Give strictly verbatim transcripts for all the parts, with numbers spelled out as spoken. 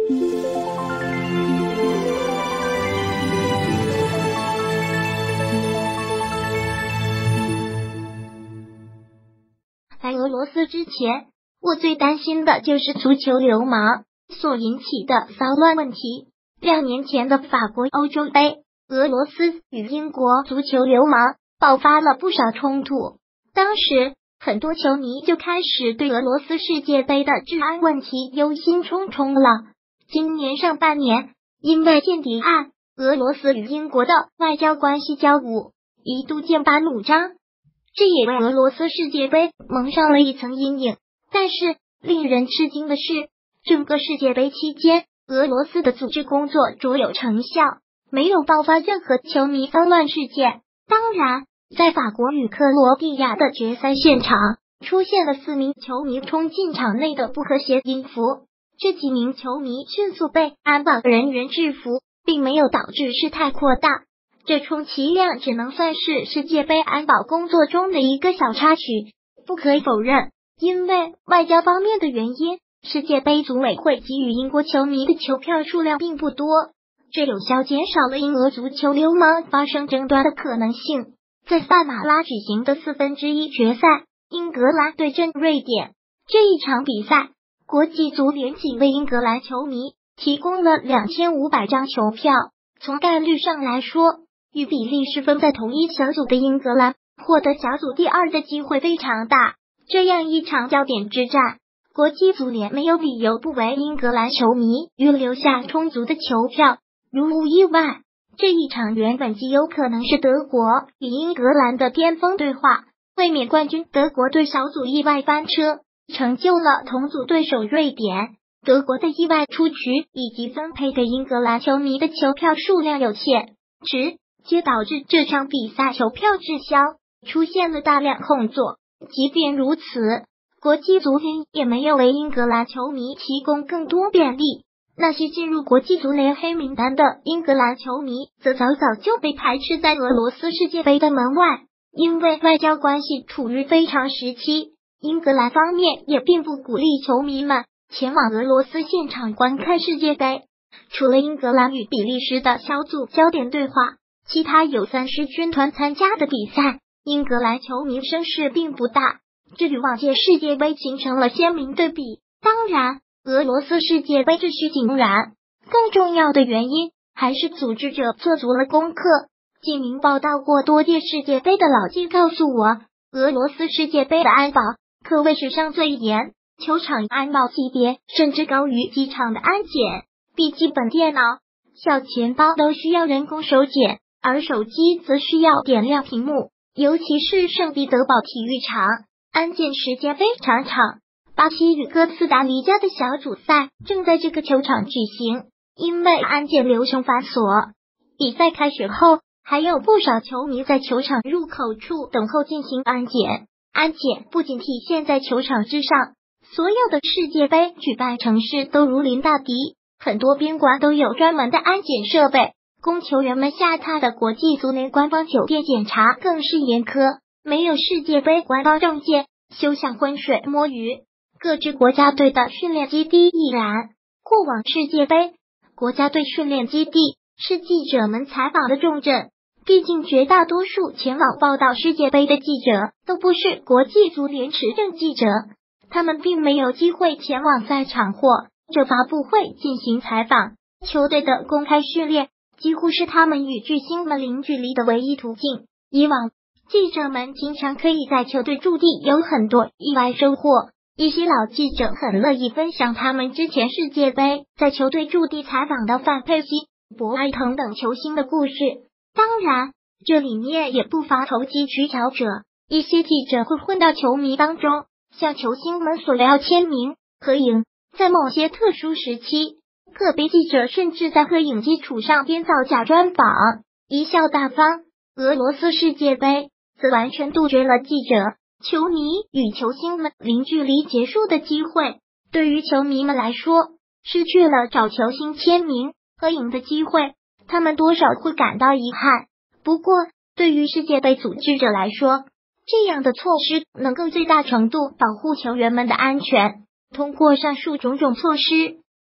来俄罗斯之前，我最担心的就是足球流氓所引起的骚乱问题。两年前的法国欧洲杯，俄罗斯与英国足球流氓爆发了不少冲突，当时很多球迷就开始对俄罗斯世界杯的治安问题忧心忡忡了。今年上半年，因为间谍案，俄罗斯与英国的外交关系交恶，一度剑拔弩张，这也为俄罗斯世界杯蒙上了一层阴影。但是令人吃惊的是，整个世界杯期间，俄罗斯的组织工作卓有成效，没有爆发任何球迷骚乱事件。当然，在法国与克罗地亚的决赛现场，出现了四名球迷冲进场内的不和谐音符，这几名球迷迅速被安保人员制服，并没有导致事态扩大。这充其量只能算是世界杯安保工作中的一个小插曲。不可否认，因为外交方面的原因，世界杯组委会给予英国球迷的球票数量并不多，这有效减少了英俄足球流氓发生争端的可能性。在萨马拉举行的四分之一决赛，英格兰对阵瑞典，这一场比赛，国际足联仅为英格兰球迷提供了两千五百张球票。从概率上来说，与比利时分在同一小组的英格兰获得小组第二的机会非常大。这样一场焦点之战，国际足联没有理由不为英格兰球迷预留下充足的球票。如无意外，这一场原本极有可能是德国与英格兰的巅峰对话。卫冕冠军德国队小组意外翻车，成就了同组对手瑞典。德国的意外出局以及分配给英格兰球迷的球票数量有限，直接导致这场比赛球票滞销，出现了大量空座。即便如此，国际足联也没有为英格兰球迷提供更多便利。那些进入国际足联黑名单的英格兰球迷则早早就被排斥在俄罗斯世界杯的门外。因为外交关系处于非常时期，英格兰方面也并不鼓励球迷们前往俄罗斯现场观看世界杯。除了英格兰与比利时的小组焦点对话，其他有三狮军团参加的比赛，英格兰球迷声势并不大，这与往届世界杯形成了鲜明对比。当然，俄罗斯世界杯秩序井然，更重要的原因还是组织者做足了功课。几名报道过多届世界杯的老记告诉我，俄罗斯世界杯的安保可谓史上最严，球场安保级别甚至高于机场的安检，笔记本电脑、小钱包都需要人工手检，而手机则需要点亮屏幕。尤其是圣彼得堡体育场，安检时间非常长。巴西与哥斯达黎加的小组赛正在这个球场举行，因为安检流程繁琐，比赛开始后还有不少球迷在球场入口处等候进行安检。安检不仅体现在球场之上，所有的世界杯举办城市都如临大敌，很多宾馆都有专门的安检设备，供球员们下榻的国际足联官方酒店检查更是严苛，没有世界杯官方证件，休想浑水摸鱼。各支国家队的训练基地亦然。过往世界杯，国家队训练基地是记者们采访的重镇，毕竟绝大多数前往报道世界杯的记者都不是国际足联持证记者，他们并没有机会前往赛场或这发布会进行采访。球队的公开训练几乎是他们与巨星们零距离的唯一途径。以往，记者们经常可以在球队驻地有很多意外收获。一些老记者很乐意分享他们之前世界杯在球队驻地采访到范佩西、博艾滕等球星的故事。当然，这里面也不乏投机取巧者，一些记者会混到球迷当中，向球星们索要签名、合影。在某些特殊时期，个别记者甚至在合影基础上编造假专访，贻笑大方。俄罗斯世界杯则完全杜绝了记者、球迷与球星们零距离结束的机会。对于球迷们来说，失去了找球星签名、合影的机会，他们多少会感到遗憾。不过，对于世界杯组织者来说，这样的措施能够最大程度保护球员们的安全。通过上述种种措施，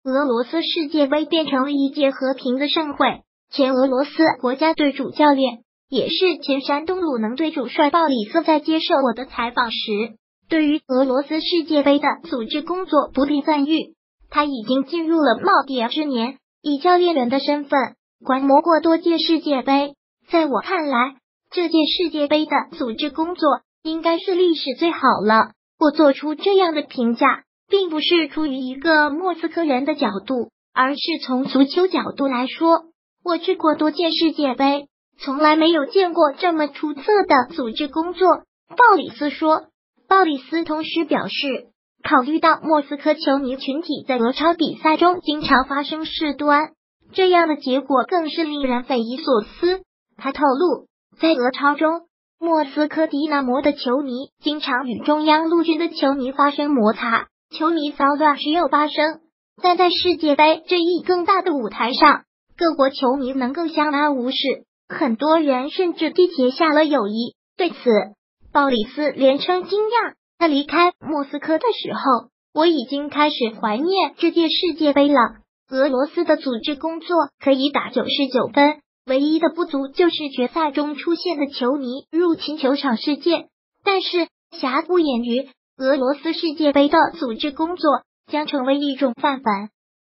俄罗斯世界杯变成了一届和平的盛会。前俄罗斯国家队主教练，也是前山东鲁能队主帅鲍里斯在接受我的采访时，对于俄罗斯世界杯的组织工作不吝赞誉。他已经进入了耄耋之年，以教练员的身份观摩过多届世界杯。在我看来，这届世界杯的组织工作应该是历史最好了。我做出这样的评价，并不是出于一个莫斯科人的角度，而是从足球角度来说。我去过多届世界杯，从来没有见过这么出色的组织工作。鲍里斯说。鲍里斯同时表示，考虑到莫斯科球迷群体在俄超比赛中经常发生事端，这样的结果更是令人匪夷所思。他透露，在俄超中，莫斯科迪纳摩的球迷经常与中央陆军的球迷发生摩擦，球迷骚乱时有发生，但在世界杯这一更大的舞台上，各国球迷能够相安无事，很多人甚至缔结下了友谊。对此，鲍里斯连称惊讶。他离开莫斯科的时候，我已经开始怀念这届世界杯了。俄罗斯的组织工作可以打九十九分，唯一的不足就是决赛中出现的球迷入侵球场事件。但是瑕不掩瑜，俄罗斯世界杯的组织工作将成为一种范本。